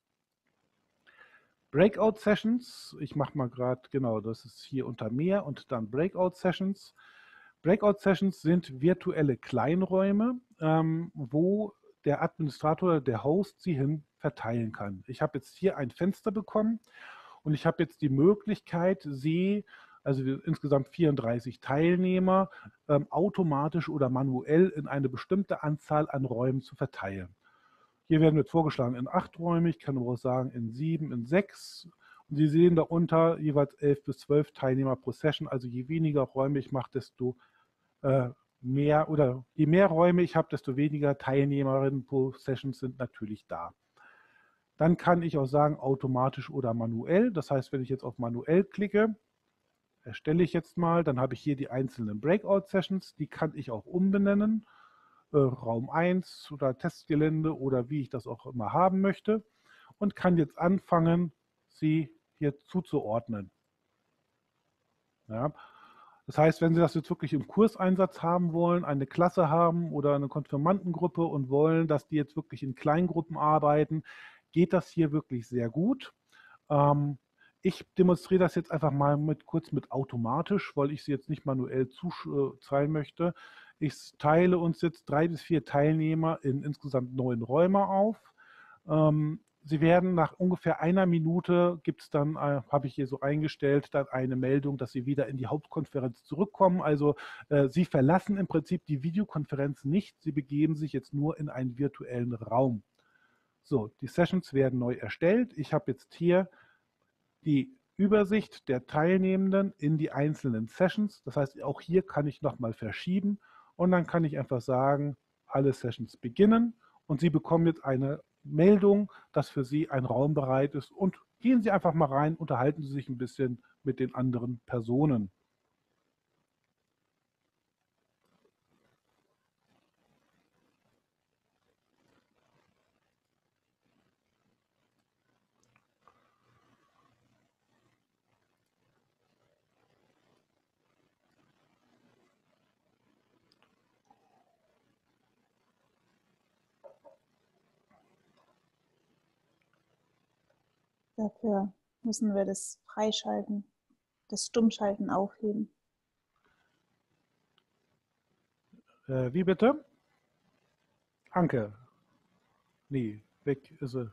Breakout Sessions, ich mache mal gerade, genau, das ist hier unter Mehr und dann Breakout Sessions. Breakout Sessions sind virtuelle Kleinräume, wo der Administrator, der Host sie hin verteilen kann. Ich habe jetzt hier ein Fenster bekommen und ich habe jetzt die Möglichkeit, sie, also insgesamt 34 Teilnehmer, automatisch oder manuell in eine bestimmte Anzahl an Räumen zu verteilen. Hier werden wir vorgeschlagen in 8 Räume, ich kann aber auch sagen in 7, in 6. Und Sie sehen darunter jeweils 11 bis 12 Teilnehmer pro Session. Also je weniger Räume ich mache, desto mehr oder je mehr Räume ich habe, desto weniger Teilnehmerinnen pro Session sind natürlich da. Dann kann ich auch sagen, automatisch oder manuell. Das heißt, wenn ich jetzt auf manuell klicke, erstelle ich jetzt mal, dann habe ich hier die einzelnen Breakout-Sessions, die kann ich auch umbenennen. Raum 1 oder Testgelände oder wie ich das auch immer haben möchte und kann jetzt anfangen, sie hier zuzuordnen. Ja. Das heißt, wenn Sie das jetzt wirklich im Kurseinsatz haben wollen, eine Klasse haben oder eine Konfirmandengruppe und wollen, dass die jetzt wirklich in Kleingruppen arbeiten, geht das hier wirklich sehr gut. Ich demonstriere das jetzt einfach mal kurz mit automatisch, weil ich sie jetzt nicht manuell zuzahlen möchte. Ich teile uns jetzt 3 bis 4 Teilnehmer in insgesamt 9 Räume auf. Sie werden nach ungefähr einer Minute, gibt es dann, habe ich hier so eingestellt, dann eine Meldung, dass Sie wieder in die Hauptkonferenz zurückkommen. Also Sie verlassen im Prinzip die Videokonferenz nicht, Sie begeben sich jetzt nur in einen virtuellen Raum. So, die Sessions werden neu erstellt. Ich habe jetzt hier die Übersicht der Teilnehmenden in die einzelnen Sessions. Das heißt, auch hier kann ich nochmal verschieben und dann kann ich einfach sagen, alle Sessions beginnen und Sie bekommen jetzt eine Meldung, dass für Sie ein Raum bereit ist und gehen Sie einfach mal rein, unterhalten Sie sich ein bisschen mit den anderen Personen. Dafür müssen wir das Freischalten, das Stummschalten aufheben. Wie bitte? Anke. Nee, weg ist sie.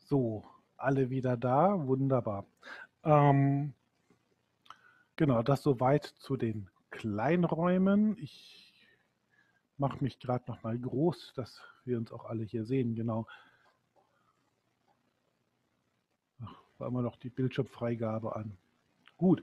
So, alle wieder da, wunderbar. Ähm, genau, das soweit zu den Kleinräumen. Ich mache mich gerade noch mal groß, dass wir uns auch alle hier sehen. Genau, war immer noch die Bildschirmfreigabe an. Gut,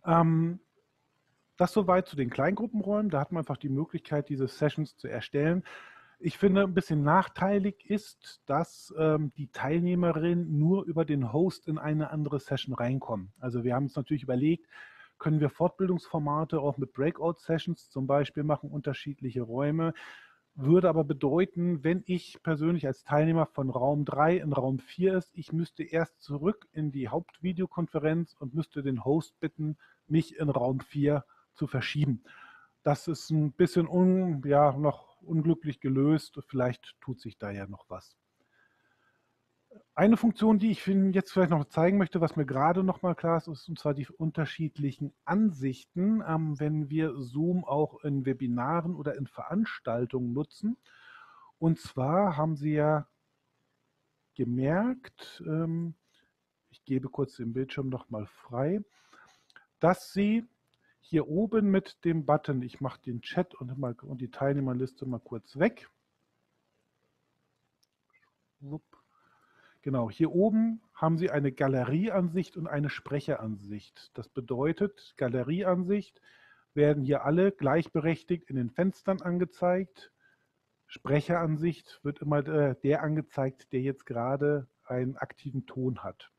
das soweit zu den Kleingruppenräumen. Da hat man einfach die Möglichkeit, diese Sessions zu erstellen. Ich finde, ein bisschen nachteilig ist, dass die Teilnehmerinnen nur über den Host in eine andere Session reinkommen. Also wir haben uns natürlich überlegt, können wir Fortbildungsformate auch mit Breakout-Sessions zum Beispiel machen, unterschiedliche Räume. Würde aber bedeuten, wenn ich persönlich als Teilnehmer von Raum 3 in Raum 4 ist, ich müsste erst zurück in die Hauptvideokonferenz und müsste den Host bitten, mich in Raum 4 zu verschieben. Das ist ein bisschen noch unglücklich gelöst. Vielleicht tut sich da ja noch was. Eine Funktion, die ich jetzt vielleicht noch zeigen möchte, was mir gerade noch mal klar ist, und zwar die unterschiedlichen Ansichten, wenn wir Zoom auch in Webinaren oder in Veranstaltungen nutzen. Und zwar haben Sie ja gemerkt, ich gebe kurz den Bildschirm noch mal frei, dass Sie hier oben mit dem Button, ich mache den Chat und die Teilnehmerliste mal kurz weg. Genau, hier oben haben Sie eine Galerieansicht und eine Sprecheransicht. Das bedeutet, Galerieansicht werden hier alle gleichberechtigt in den Fenstern angezeigt. Sprecheransicht wird immer der angezeigt, der jetzt gerade einen aktiven Ton hat.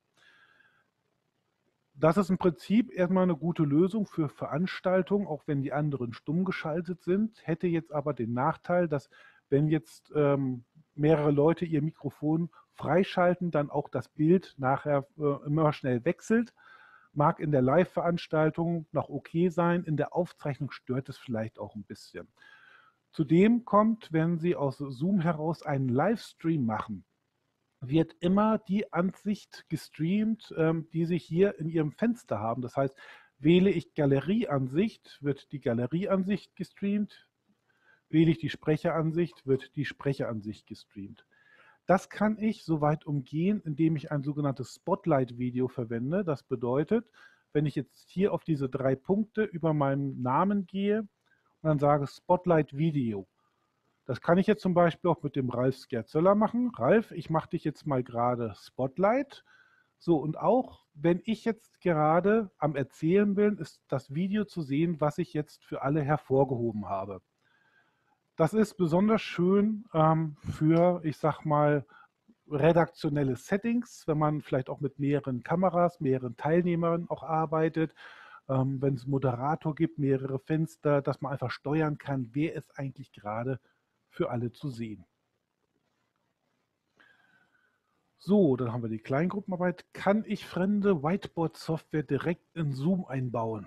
Das ist im Prinzip erstmal eine gute Lösung für Veranstaltungen, auch wenn die anderen stumm geschaltet sind. Hätte jetzt aber den Nachteil, dass wenn jetzt mehrere Leute ihr Mikrofon freischalten, dann auch das Bild nachher immer schnell wechselt. Mag in der Live-Veranstaltung noch okay sein, in der Aufzeichnung stört es vielleicht auch ein bisschen. Zudem kommt, wenn Sie aus Zoom heraus einen Livestream machen, wird immer die Ansicht gestreamt, die Sie hier in Ihrem Fenster haben. Das heißt, wähle ich Galerieansicht, wird die Galerieansicht gestreamt. Wähle ich die Sprecheransicht, wird die Sprecheransicht gestreamt. Das kann ich soweit umgehen, indem ich ein sogenanntes Spotlight-Video verwende. Das bedeutet, wenn ich jetzt hier auf diese 3 Punkte über meinen Namen gehe und dann sage Spotlight-Video. Das kann ich jetzt zum Beispiel auch mit dem Ralf Skerzöller machen. Ralf, ich mache dich jetzt mal gerade Spotlight. So, und auch wenn ich jetzt gerade am Erzählen bin, ist das Video zu sehen, was ich jetzt für alle hervorgehoben habe. Das ist besonders schön für, ich sag mal, redaktionelle Settings, wenn man vielleicht auch mit mehreren Kameras, mehreren Teilnehmern auch arbeitet, wenn es einen Moderator gibt, mehrere Fenster, dass man einfach steuern kann, wer ist eigentlich gerade für alle zu sehen. So, dann haben wir die Kleingruppenarbeit. Kann ich fremde Whiteboard-Software direkt in Zoom einbauen?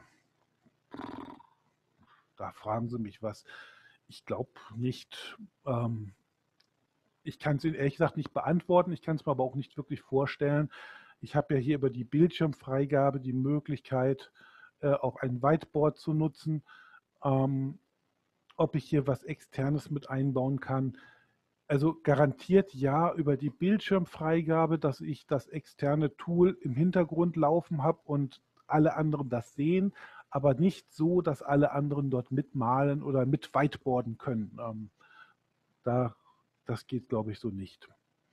Da fragen Sie mich was. Ich glaube nicht. Ich kann es Ihnen ehrlich gesagt nicht beantworten. Ich kann es mir aber auch nicht wirklich vorstellen. Ich habe ja hier über die Bildschirmfreigabe die Möglichkeit, auch ein Whiteboard zu nutzen. Ob ich hier was Externes mit einbauen kann. Also garantiert ja über die Bildschirmfreigabe, dass ich das externe Tool im Hintergrund laufen habe und alle anderen das sehen, aber nicht so, dass alle anderen dort mitmalen oder mit whiteboarden können. Das geht, glaube ich, so nicht.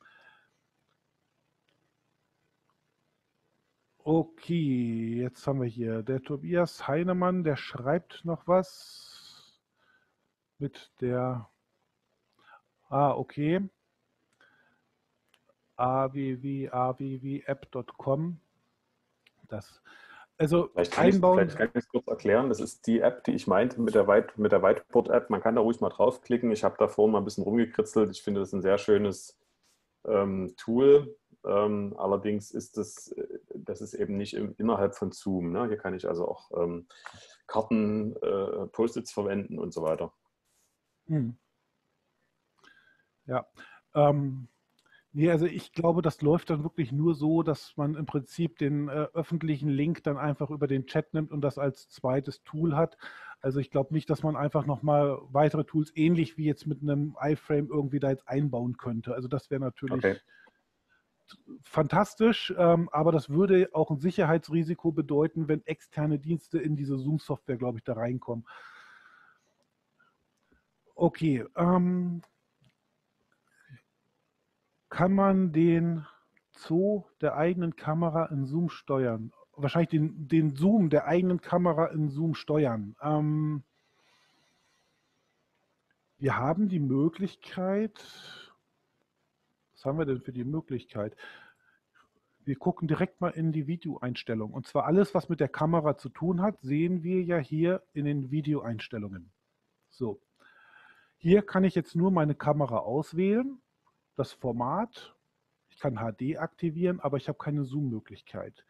Okay, jetzt haben wir hier der Tobias Heinemann, der schreibt noch was mit der okay. awwapp.com. Vielleicht kann ich es kurz erklären. Das ist die App, die ich meinte mit der Whiteboard-App. Man kann da ruhig mal draufklicken. Ich habe da vorhin mal ein bisschen rumgekritzelt. Ich finde das ein sehr schönes Tool. Allerdings ist das ist eben nicht innerhalb von Zoom. Ne? Hier kann ich also auch Karten, Post-its verwenden und so weiter. Ja, nee, also ich glaube, das läuft dann wirklich nur so, dass man im Prinzip den öffentlichen Link dann einfach über den Chat nimmt und das als zweites Tool hat. Also ich glaube nicht, dass man einfach nochmal weitere Tools ähnlich wie jetzt mit einem iFrame irgendwie da jetzt einbauen könnte. Also das wäre natürlich fantastisch, aber das würde auch ein Sicherheitsrisiko bedeuten, wenn externe Dienste in diese Zoom-Software, glaube ich, da reinkommen. Okay, kann man den Zoo der eigenen Kamera in Zoom steuern? Wahrscheinlich den Zoom der eigenen Kamera in Zoom steuern. Wir haben die Möglichkeit, was haben wir denn für die Möglichkeit? Wir gucken direkt mal in die Videoeinstellungen. Und zwar alles, was mit der Kamera zu tun hat, sehen wir ja hier in den Videoeinstellungen. So, hier kann ich jetzt nur meine Kamera auswählen, das Format. Ich kann HD aktivieren, aber ich habe keine Zoom-Möglichkeit.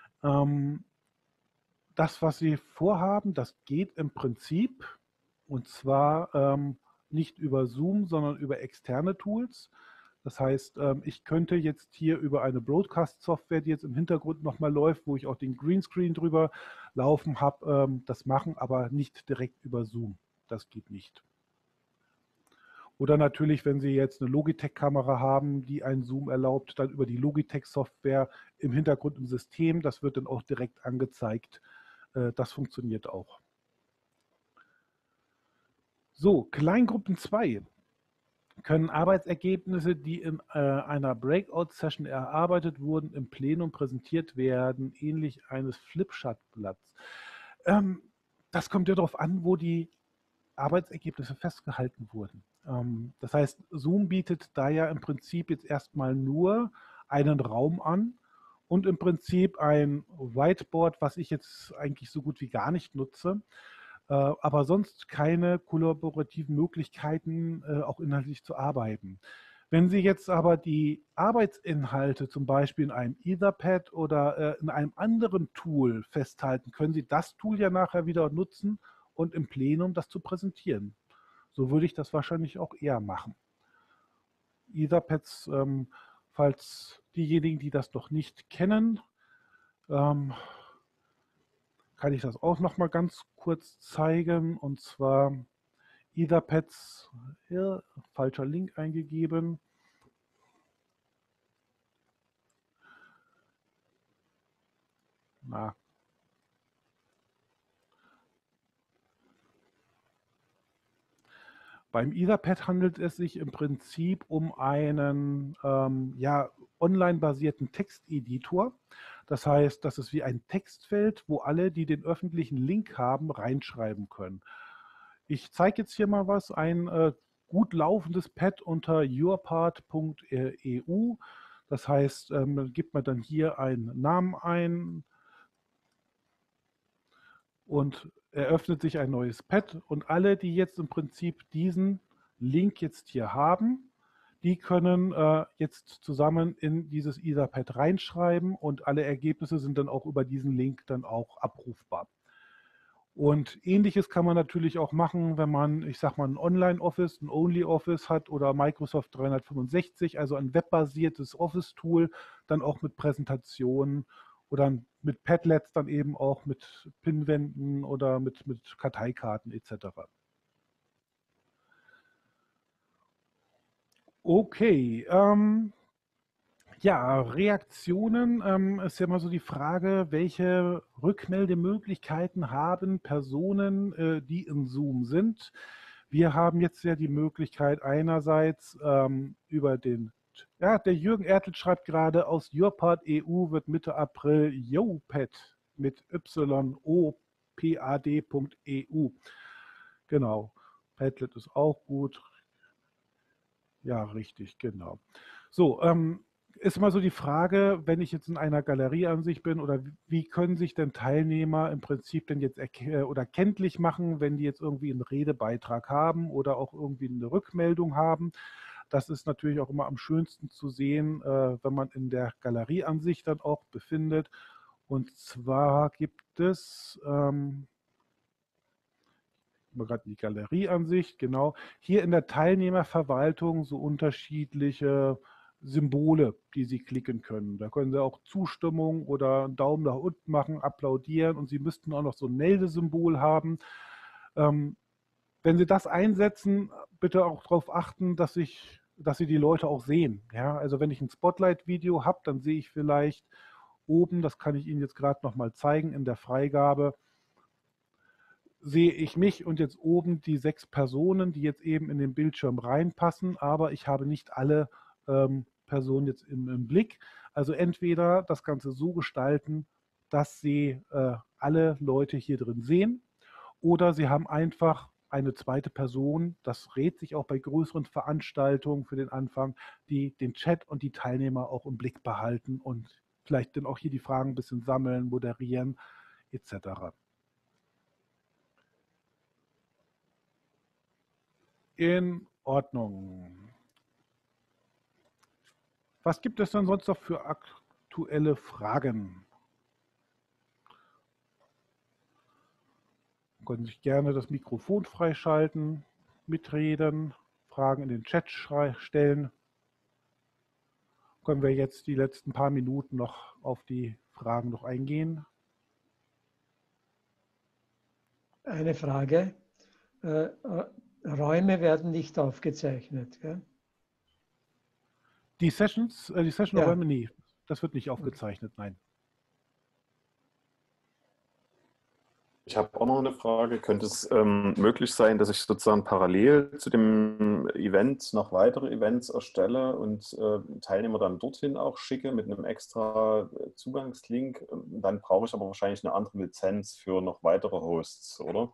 Das, was Sie vorhaben, das geht im Prinzip, und zwar nicht über Zoom, sondern über externe Tools. Das heißt, ich könnte jetzt hier über eine Broadcast-Software, die jetzt im Hintergrund nochmal läuft, wo ich auch den Greenscreen drüber laufen habe, das machen, aber nicht direkt über Zoom. Das geht nicht. Oder natürlich, wenn Sie jetzt eine Logitech-Kamera haben, die einen Zoom erlaubt, dann über die Logitech-Software im Hintergrund im System. Das wird dann auch direkt angezeigt. Das funktioniert auch. So, Kleingruppen 2 können Arbeitsergebnisse, die in einer Breakout-Session erarbeitet wurden, im Plenum präsentiert werden, ähnlich eines Flipchart-Blatts. Das kommt ja darauf an, wo die Arbeitsergebnisse festgehalten wurden. Das heißt, Zoom bietet da ja im Prinzip jetzt erstmal nur einen Raum an und im Prinzip ein Whiteboard, was ich jetzt eigentlich so gut wie gar nicht nutze, aber sonst keine kollaborativen Möglichkeiten, auch inhaltlich zu arbeiten. Wenn Sie jetzt aber die Arbeitsinhalte zum Beispiel in einem Etherpad oder in einem anderen Tool festhalten, können Sie das Tool ja nachher wieder nutzen und im Plenum das zu präsentieren. So würde ich das wahrscheinlich auch eher machen. Etherpads, falls diejenigen, die das noch nicht kennen, kann ich das auch noch mal ganz kurz zeigen. Und zwar Etherpads, hier, falscher Link eingegeben. Na. Beim Etherpad handelt es sich im Prinzip um einen ja, online-basierten Texteditor. Das heißt, das ist wie ein Textfeld, wo alle, die den öffentlichen Link haben, reinschreiben können. Ich zeige jetzt hier mal was, ein gut laufendes Pad unter yourpart.eu. Das heißt, gibt man dann hier einen Namen ein und eröffnet sich ein neues Pad. Und alle, die jetzt im Prinzip diesen Link jetzt hier haben, die können jetzt zusammen in dieses Etherpad reinschreiben und alle Ergebnisse sind dann auch über diesen Link dann auch abrufbar. Und Ähnliches kann man natürlich auch machen, wenn man, ich sag mal, ein Online-Office, ein Only-Office hat oder Microsoft 365, also ein webbasiertes Office-Tool, dann auch mit Präsentationen oder mit Padlets dann eben auch mit Pinwänden oder mit Karteikarten etc. Okay, ja, Reaktionen ist ja mal so die Frage, welche Rückmeldemöglichkeiten haben Personen, die in Zoom sind. Wir haben jetzt ja die Möglichkeit einerseits über den, ja, der Jürgen Ertl schreibt gerade, aus YourPad EU wird Mitte April YoPad mit YOPAD.eu. Genau, Padlet ist auch gut. Ja, richtig, genau. So, ist immer so die Frage, wenn ich jetzt in einer Galerieansicht bin, oder wie können sich denn Teilnehmer im Prinzip denn jetzt oder kenntlich machen, wenn die jetzt irgendwie einen Redebeitrag haben oder auch irgendwie eine Rückmeldung haben. Das ist natürlich auch immer am schönsten zu sehen, wenn man in der Galerieansicht dann auch befindet. Und zwar gibt es gerade die Galerieansicht, genau, hier in der Teilnehmerverwaltung so unterschiedliche Symbole, die Sie klicken können. Da können Sie auch Zustimmung oder einen Daumen nach unten machen, applaudieren und Sie müssten auch noch so ein Meldesymbol haben. Wenn Sie das einsetzen, bitte auch darauf achten, dass sich dass Sie die Leute auch sehen. Ja? Also wenn ich ein Spotlight-Video habe, dann sehe ich vielleicht oben, das kann ich Ihnen jetzt gerade noch mal zeigen, in der Freigabe, sehe ich mich und jetzt oben die 6 Personen, die jetzt eben in den Bildschirm reinpassen, aber ich habe nicht alle Personen jetzt im Blick. Also entweder das Ganze so gestalten, dass Sie alle Leute hier drin sehen, oder Sie haben einfach eine zweite Person, das rät sich auch bei größeren Veranstaltungen für den Anfang, die den Chat und die Teilnehmer auch im Blick behalten und vielleicht dann auch hier die Fragen ein bisschen sammeln, moderieren etc. In Ordnung. Was gibt es denn sonst noch für aktuelle Fragen? Sie können sich gerne das Mikrofon freischalten, mitreden, Fragen in den Chat stellen. Können wir jetzt die letzten paar Minuten noch auf die Fragen noch eingehen? Eine Frage. Räume werden nicht aufgezeichnet, gell? Die Session-Räume, Ja. nee, das wird nicht aufgezeichnet, nein. Ich habe auch noch eine Frage. Könnte es möglich sein, dass ich sozusagen parallel zu dem Event noch weitere Events erstelle und Teilnehmer dann dorthin auch schicke mit einem extra Zugangslink? Dann brauche ich aber wahrscheinlich eine andere Lizenz für noch weitere Hosts, oder?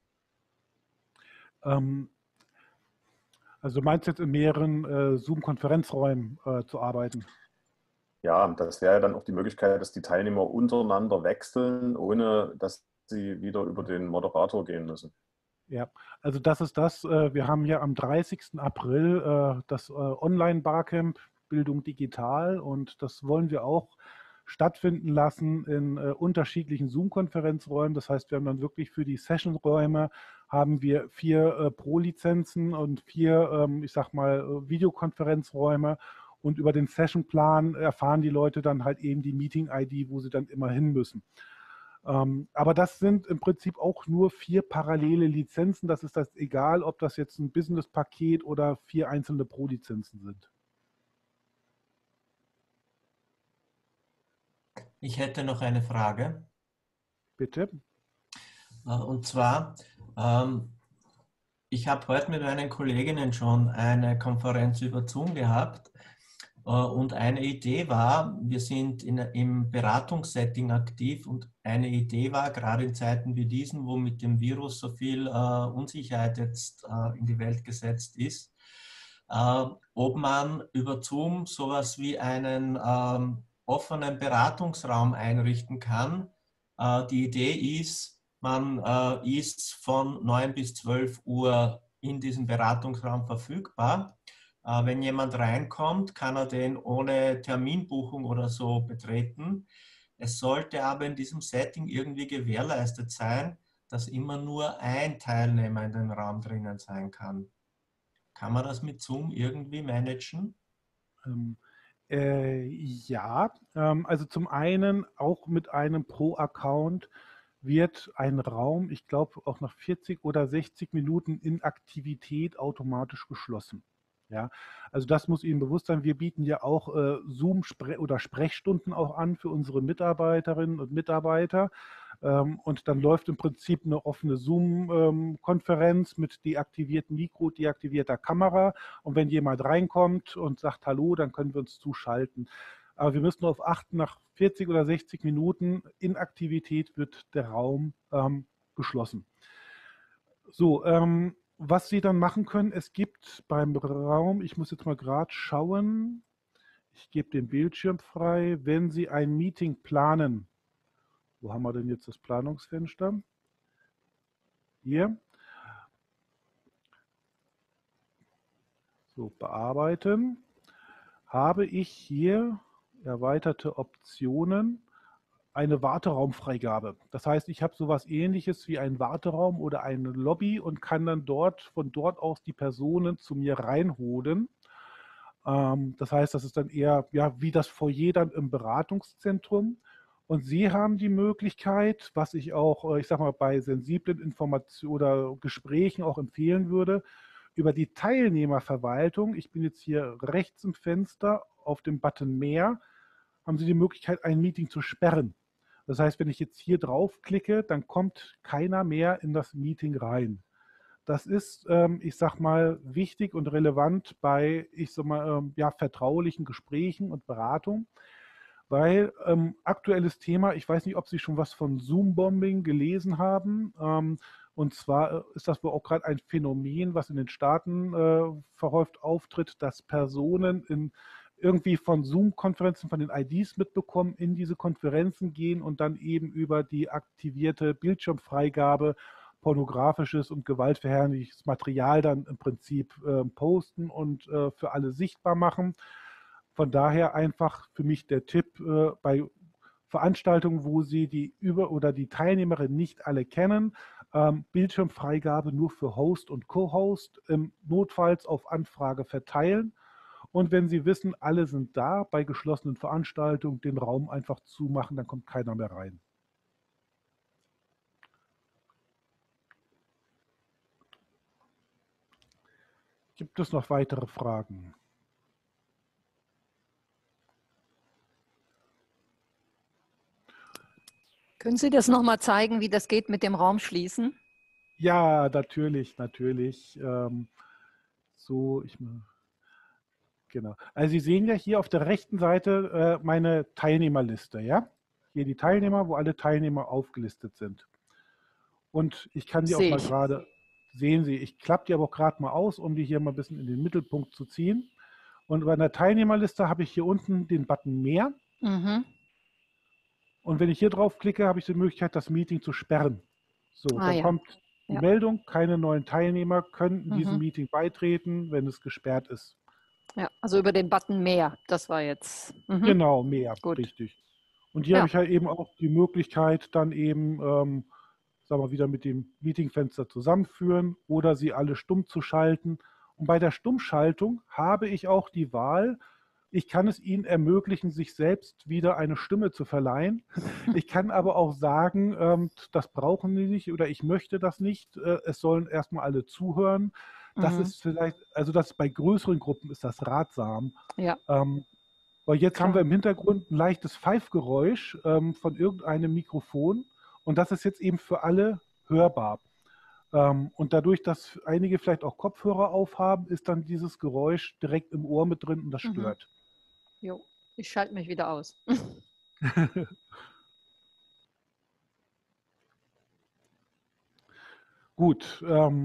Also du meinst jetzt in mehreren Zoom-Konferenzräumen zu arbeiten? Ja, das wäre dann auch die Möglichkeit, dass die Teilnehmer untereinander wechseln, ohne dass sie wieder über den Moderator gehen müssen. Ja, also das ist das. Wir haben ja am 30. April das Online-Barcamp Bildung digital und das wollen wir auch stattfinden lassen in unterschiedlichen Zoom-Konferenzräumen. Das heißt, wir haben dann wirklich für die Session-Räume haben wir 4 Pro-Lizenzen und 4, ich sag mal, Videokonferenzräume. Und über den Sessionplan erfahren die Leute dann halt eben die Meeting-ID, wo sie dann immer hin müssen. Aber das sind im Prinzip auch nur 4 parallele Lizenzen. Das ist das egal, ob das jetzt ein Business-Paket oder 4 einzelne Pro-Lizenzen sind. Ich hätte noch eine Frage. Bitte. Und zwar, ich habe heute mit meinen Kolleginnen schon eine Konferenz über Zoom gehabt. Und eine Idee war, wir sind im Beratungssetting aktiv und eine Idee war, gerade in Zeiten wie diesen, wo mit dem Virus so viel Unsicherheit jetzt in die Welt gesetzt ist, ob man über Zoom sowas wie einen offenen Beratungsraum einrichten kann. Die Idee ist, man ist von 9 bis 12 Uhr in diesem Beratungsraum verfügbar. Wenn jemand reinkommt, kann er den ohne Terminbuchung oder so betreten. Es sollte aber in diesem Setting irgendwie gewährleistet sein, dass immer nur ein Teilnehmer in dem Raum drinnen sein kann. Kann man das mit Zoom irgendwie managen? Ja, also zum einen auch mit einem Pro-Account wird ein Raum, ich glaube auch nach 40 oder 60 Minuten Inaktivität automatisch geschlossen. Ja, also das muss Ihnen bewusst sein. Wir bieten ja auch oder Sprechstunden auch an für unsere Mitarbeiterinnen und Mitarbeiter. Und dann läuft im Prinzip eine offene Zoom-Konferenz mit deaktiviertem Mikro, deaktivierter Kamera. Und wenn jemand reinkommt und sagt Hallo, dann können wir uns zuschalten. Aber wir müssen darauf achten, nach 40 oder 60 Minuten Inaktivität wird der Raum geschlossen. So, was Sie dann machen können, es gibt beim Raum, ich muss jetzt mal gerade schauen, ich gebe den Bildschirm frei, wenn Sie ein Meeting planen. Wo haben wir denn jetzt das Planungsfenster? Hier. So, bearbeiten. Habe ich hier erweiterte Optionen, eine Warteraumfreigabe. Das heißt, ich habe sowas Ähnliches wie einen Warteraum oder eine Lobby und kann dann von dort aus die Personen zu mir reinholen. Das heißt, das ist dann eher ja, wie das Foyer dann im Beratungszentrum. Und Sie haben die Möglichkeit, was ich auch, ich sag mal, bei sensiblen Informationen oder Gesprächen auch empfehlen würde, über die Teilnehmerverwaltung, ich bin jetzt hier rechts im Fenster auf dem Button Mehr, haben Sie die Möglichkeit, ein Meeting zu sperren. Das heißt, wenn ich jetzt hier draufklicke, dann kommt keiner mehr in das Meeting rein. Das ist, ich sag mal, wichtig und relevant bei, ich sag mal, ja, vertraulichen Gesprächen und Beratungen, weil aktuelles Thema, ich weiß nicht, ob Sie schon was von Zoom-Bombing gelesen haben. Und zwar ist das wohl auch gerade ein Phänomen, was in den Staaten verhäuft auftritt, dass Personen irgendwie von Zoom-Konferenzen, von den IDs mitbekommen, in diese Konferenzen gehen und dann eben über die aktivierte Bildschirmfreigabe pornografisches und gewaltverherrlichendes Material dann im Prinzip posten und für alle sichtbar machen. Von daher einfach für mich der Tipp, bei Veranstaltungen, wo Sie die oder die Teilnehmerinnen nicht alle kennen, Bildschirmfreigabe nur für Host und Co-Host, notfalls auf Anfrage verteilen. Und wenn Sie wissen, alle sind da, bei geschlossenen Veranstaltungen den Raum einfach zumachen, dann kommt keiner mehr rein. Gibt es noch weitere Fragen? Können Sie das nochmal zeigen, wie das geht mit dem Raum schließen? Ja, natürlich, natürlich. Genau. Also Sie sehen ja hier auf der rechten Seite meine Teilnehmerliste, ja? Hier die Teilnehmer, wo alle Teilnehmer aufgelistet sind. Und ich kann die auch mal gerade, sehen Sie, ich klappe die aber auch gerade mal aus, um die hier mal ein bisschen in den Mittelpunkt zu ziehen. Und bei der Teilnehmerliste habe ich hier unten den Button Mehr. Mhm. Und wenn ich hier drauf klicke, habe ich die Möglichkeit, das Meeting zu sperren. So, dann ja. kommt die Meldung, keine neuen Teilnehmer können in diesem Meeting beitreten, wenn es gesperrt ist. Ja, also über den Button Mehr, das war jetzt. Genau, Mehr, gut. Richtig. Und hier habe ich halt eben auch die Möglichkeit, dann eben, sagen wir wieder mit dem Meetingfenster zusammenführen oder sie alle stumm zu schalten. Und bei der Stummschaltung habe ich auch die Wahl, ich kann es Ihnen ermöglichen, sich selbst wieder eine Stimme zu verleihen. Ich kann aber auch sagen, das brauchen Sie nicht oder ich möchte das nicht. Es sollen erstmal alle zuhören. Das ist vielleicht, also das bei größeren Gruppen ist das ratsam. Ja. Weil jetzt haben wir im Hintergrund ein leichtes Pfeifgeräusch von irgendeinem Mikrofon und das ist jetzt eben für alle hörbar. Und dadurch, dass einige vielleicht auch Kopfhörer aufhaben, ist dann dieses Geräusch direkt im Ohr mit drin und das stört. Jo, ich schalte mich wieder aus. Gut.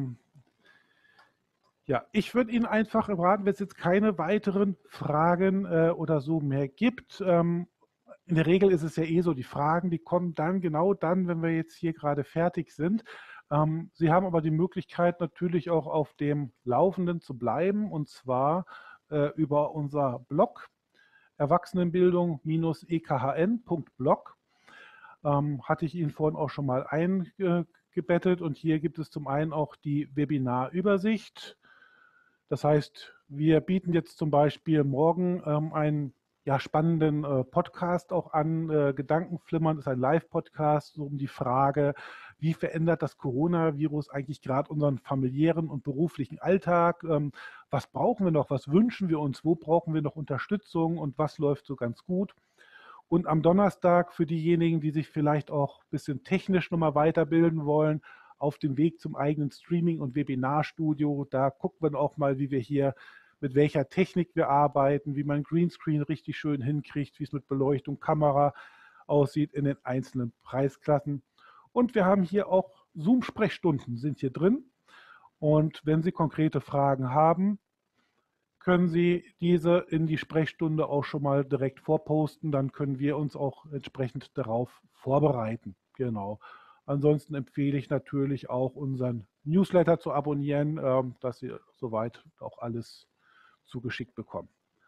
Ja, ich würde Ihnen einfach raten, wenn es jetzt keine weiteren Fragen oder so mehr gibt. In der Regel ist es ja eh so, die Fragen, die kommen dann genau dann, wenn wir jetzt hier gerade fertig sind. Sie haben aber die Möglichkeit natürlich auch auf dem Laufenden zu bleiben und zwar über unser Blog Erwachsenenbildung-ekhn.blog. Hatte ich Ihnen vorhin auch schon mal eingebettet und hier gibt es zum einen auch die Webinarübersicht. Das heißt, wir bieten jetzt zum Beispiel morgen einen spannenden Podcast auch an. Gedankenflimmern ist ein Live-Podcast um die Frage, wie verändert das Coronavirus eigentlich gerade unseren familiären und beruflichen Alltag? Was brauchen wir noch? Was wünschen wir uns? Wo brauchen wir noch Unterstützung? Und was läuft so ganz gut? Und am Donnerstag für diejenigen, die sich vielleicht auch ein bisschen technisch nochmal weiterbilden wollen, auf dem Weg zum eigenen Streaming- und Webinarstudio. Da gucken wir auch mal, wie wir hier mit welcher Technik wir arbeiten, wie man Greenscreen richtig schön hinkriegt, wie es mit Beleuchtung, Kamera aussieht in den einzelnen Preisklassen. Und wir haben hier auch Zoom-Sprechstunden sind hier drin. Und wenn Sie konkrete Fragen haben, können Sie diese in die Sprechstunde auch schon mal direkt vorposten. Dann können wir uns auch entsprechend darauf vorbereiten. Genau. Ansonsten empfehle ich natürlich auch unseren Newsletter zu abonnieren, dass Sie soweit auch alles zugeschickt bekommen.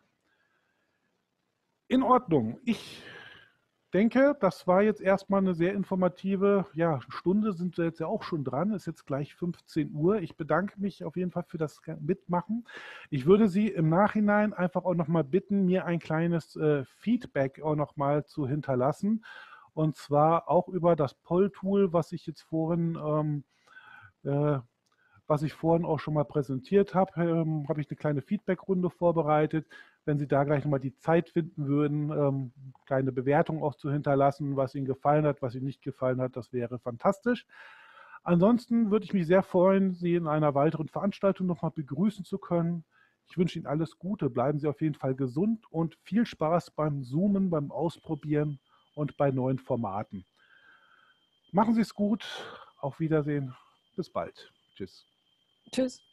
In Ordnung. Ich denke, das war jetzt erstmal eine sehr informative Stunde, sind wir jetzt ja auch schon dran, ist jetzt gleich 15 Uhr. Ich bedanke mich auf jeden Fall für das Mitmachen. Ich würde Sie im Nachhinein einfach auch nochmal bitten, mir ein kleines Feedback auch nochmal zu hinterlassen. Und zwar auch über das Poll-Tool, was ich jetzt vorhin, was ich vorhin auch schon mal präsentiert habe, habe ich eine kleine Feedbackrunde vorbereitet. Wenn Sie da gleich nochmal die Zeit finden würden, kleine Bewertung auch zu hinterlassen, was Ihnen gefallen hat, was Ihnen nicht gefallen hat, das wäre fantastisch. Ansonsten würde ich mich sehr freuen, Sie in einer weiteren Veranstaltung nochmal begrüßen zu können. Ich wünsche Ihnen alles Gute, bleiben Sie auf jeden Fall gesund und viel Spaß beim Zoomen, beim Ausprobieren und bei neuen Formaten. Machen Sie es gut, auf Wiedersehen, bis bald. Tschüss. Tschüss.